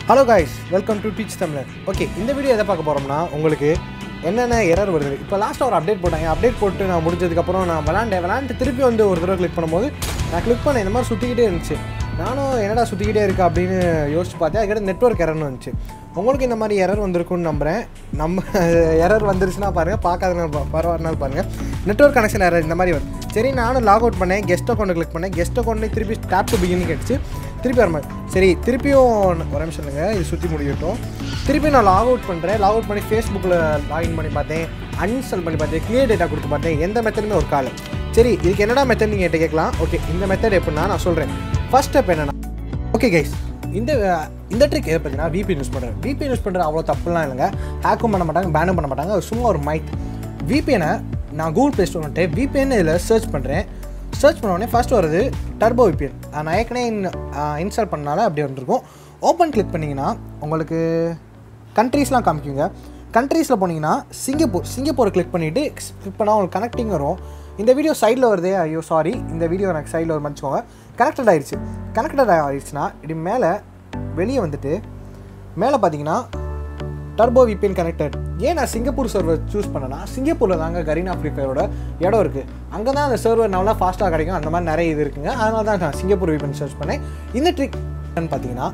Hello guys, welcome to Teach Tamil. Okay, in the video எதை பார்க்க போறோம்னா உங்களுக்கு என்னென்ன எரர் வருது. இப்போ லாஸ்ட் ஒரு அப்டேட் போட்டாங்க. அப்டேட் போட்டு நான் முடிஞ்சதுக்கு அப்புறம் நான் விளையாண்டு திருப்பி வந்து ஒரு தடவை கிளிக் பண்ணும்போது நான் கிளிக் பண்ண இந்த மாதிரி சுத்திக்கிட்டே இருந்துச்சு. நானும் என்னடா சுத்திக்கிட்டே இருக்கு அப்படின்னு யோசிச்சு பார்த்தேன். அதுக்கிட்ட நெட்வொர்க் எரர்னு வந்துச்சு. உங்களுக்கு இந்த மாதிரி எரர் வந்திருக்குன்னு நம்புறேன். நம்ம எரர் வந்துருச்சுன்னா பாருங்க, பார்க்காதனால பரவாயில்லைனாலும் பாருங்க. நெட்வொர்க் கனெக்ஷன் எரர் இந்த மாதிரி வரும். சரி, நானும் லாக் அவுட் பண்ணேன். கெஸ்ட் அக்கௌண்ட் கிளிக் பண்ணேன். கெஸ்ட் அக்கௌண்ட்லேயே திருப்பி tap.pubg கேட்டுச்சு. திருப்பி வர மாதிரி சரி, திருப்பியும் ஒரு நிமிஷம் இல்லைங்க, இது சுற்றி முடியட்டும். திருப்பி நான் லாக் அவுட் பண்ணுறேன். லாக் அவுட் பண்ணி ஃபேஸ்புக்கில் லாகின் பண்ணி பார்த்தேன், அன்இன்ஸ்டால் பண்ணி பார்த்தேன், கிளியர் டேட்டா கொடுத்து பார்த்தேன். எந்த மெத்தடுமே ஒரு கால். சரி, இதுக்கு என்னடா மெத்தட் நீங்கள் என்கிட்ட கேட்கலாம். ஓகே, இந்த மெத்தட் எப்படின்னா நான் சொல்கிறேன். ஃபர்ஸ்ட் ஸ்டெப் என்னென்னா, ஓகே கைஸ், இந்த ட்ரிக் எதை பார்த்தீங்கன்னா VPN யூஸ் பண்ணுறேன். VPN யூஸ் பண்ணுறது அவ்வளோ தப்புலாம் இல்லைங்க. ஹேக்கும் பண்ண மாட்டாங்க, பேனும் பண்ண மாட்டாங்க. சும்மா ஒரு மைட். VPN-ஐ நான் கூகுள் ப்ளே ஸ்டோர் வந்துட்டு VPN இதில் சர்ச் பண்ணுறேன். சர்ச் பண்ணோடனே ஃபஸ்ட் வருது டர்போ VPN. நான் ஏற்கனவே இன்ஸ்டால் பண்ணனால அப்படி வந்துருக்கும். ஓப்பன் கிளிக் பண்ணிங்கன்னா உங்களுக்கு கண்ட்ரீஸ்லாம் காமிக்குங்க. கண்ட்ரீஸில் போனீங்கன்னா சிங்கப்பூரை கிளிக் பண்ணிவிட்டு கிளிக் பண்ணால் உங்களுக்கு கனெக்டிங் வரும். இந்த வீடியோ சைடில் வருதே, ஐயோ சாரி, இந்த வீடியோ எனக்கு சைடில் ஒரு மன்னிச்சுக்கோங்க. கனெக்டட் ஆகிடுச்சுன்னா இப்படி மேலே வெளியே வந்துட்டு மேலே பார்த்தீங்கன்னா டர்போ VPN கனெக்டட். ஏன் நான் சிங்கப்பூர் சர்வர் சூஸ் பண்ணேன்னா, சிங்கப்பூரில் தாங்க கரீனா ஃப்ரீ ஃபயரோட இடம் இருக்குது. அங்கே தான் அந்த சர்வர் நல்லா ஃபாஸ்ட்டாக கிடைக்கும். அந்த மாதிரி நிறைய இது இருக்குங்க. அதனால தான் நான் சிங்கப்பூர் VPN சர்ச் பண்ணேன். இந்த ட்ரிக் பார்த்தீங்கன்னா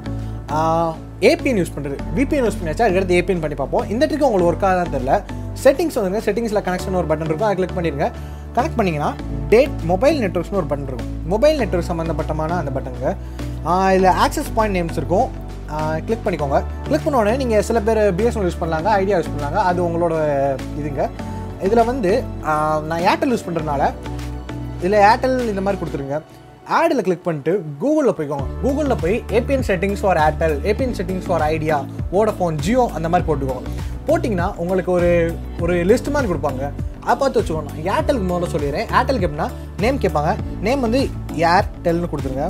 APN யூஸ் பண்ணுறது. VPN யூஸ் பண்ணியாச்சா, அதுக்கடுத்து APN பண்ணி பார்ப்போம். இந்த ட்ரிக் உங்களுக்கு ஒர்க் ஆகாதான் தெரியல. செட்டிங்ஸ் வந்துங்க. செட்டிங்ஸில் கனெக்ஷன் ஒரு பட்டன் இருக்கும், அதை கிளிக் பண்ணிடுங்க. கனெக்ட் பண்ணிங்கன்னா மொபைல் நெட்வொர்க்ஸ்னு ஒரு பட்டன் இருக்கும். மொபைல் நெட்வொர்க் சம்மந்தப்பட்டமான அந்த பட்டனுங்க. இதில் ஆக்சஸ் பாயிண்ட் நேம்ஸ் இருக்கும். கிளிக் பண்ணிக்கோங்க. கிளிக் பண்ண உடனே நீங்கள் சில பேர் BSNL யூஸ் பண்ணலாங்க, ஐடியா யூஸ் பண்ணலாங்க. அது உங்களோட இதுங்க. இதில் வந்து நான் ஏர்டெல் யூஸ் பண்ணுறதுனால இதில் ஏர்டெல் இந்த மாதிரி கொடுத்துருங்க. ஆடில் கிளிக் பண்ணிட்டு கூகுளில் போய்க்கோங்க. கூகுளில் போய் APN settings for Airtel, APN settings for Idea, Vodafone, Jio அந்த மாதிரி போட்டுக்கோங்க. போட்டிங்கன்னா உங்களுக்கு ஒரு லிஸ்ட் மாதிரி கொடுப்பாங்க. அதை பார்த்து வச்சுக்கோங்க. ஏர்டெலுக்கு முதல்ல சொல்லிடுறேன். ஏர்டெலுக்கு எப்படின்னா நேம் கேட்பாங்க. நேம் வந்து ஏர்டெல்னு கொடுத்துருங்க.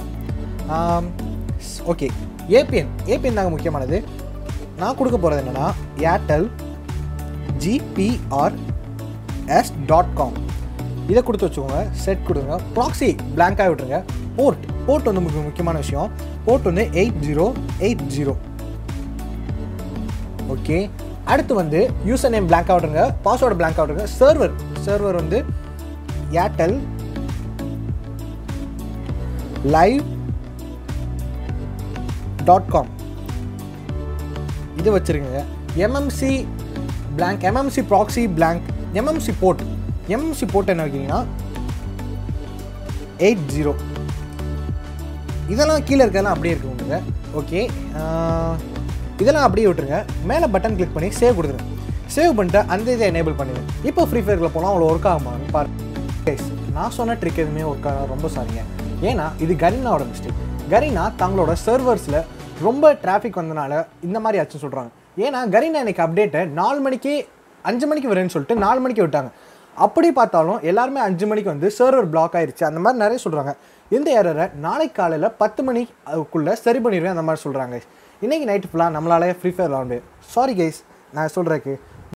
ஓகே, APN தாங்க முக்கியமானது. நான் கொடுக்க போகிறது என்னென்னா ஏர்டெல் GPRS.com. இதை கொடுத்து வச்சுக்கோங்க. செட் கொடுங்க. ப்ராக்ஸி பிளாங்காக விட்டுருங்க. போர்ட் வந்து முக்கியமான விஷயம். போர்ட் வந்து 8080. ஓகே, அடுத்து வந்து யூசர் நேம் பிளாங்காக விட்டுருங்க. பாஸ்வேர்டு பிளாங்காக விட்டுருங்க. சர்வர் வந்து ஏர்டெல் live.com இது வச்சுருங்க. MMC blank, MMC proxy blank, MMC port என்ன வைக்கிங்கன்னா 80. இதெல்லாம் கீழே இருக்கலாம், அப்படியே இருக்குங்க. ஓகே, இதெல்லாம் அப்படியே விட்டுருங்க. மேலே பட்டன் கிளிக் பண்ணி சேவ் கொடுத்துருங்க. சேவ் பண்ணிட்டு அந்த இதை எனேபிள் பண்ணிடுங்க. இப்போ ஃப்ரீ ஃபயரில் போனால் அவ்வளோ ஒர்க் ஆகுமான்னு பாருங்க. நான் சொன்ன ட்ரிக் எதுவுமே ஒர்க் ஆக ரொம்ப சாரிங்க. ஏன்னா இது கரீனாவோட மிஸ்டேக். கரீனா தங்களோட சர்வர்ஸில் ரொம்ப டிராஃபிக் வந்தனால இந்த மாதிரி ஆச்சுன்னு சொல்கிறாங்க. ஏன்னா கரீனா இன்னைக்கு அப்டேட்டை 5 மணிக்கு வரேன்னு சொல்லிட்டு 4 மணிக்கு விட்டாங்க. அப்படி பார்த்தாலும் எல்லாருமே 5 மணிக்கு வந்து சர்வர் பிளாக் ஆயிடுச்சு அந்த மாதிரி நிறைய சொல்கிறாங்க. இந்த எரரை நாளைக்கு காலையில் 10 மணிக்குள்ளே சரி பண்ணிடுவேன் அந்த மாதிரி சொல்கிறாங்க. இன்றைக்கி நைட்டு ஃபுல்லாக நம்மளால ஃப்ரீ ஃபயர் விளாண்டு. சாரி கைஸ் நான் சொல்கிறேக்கு.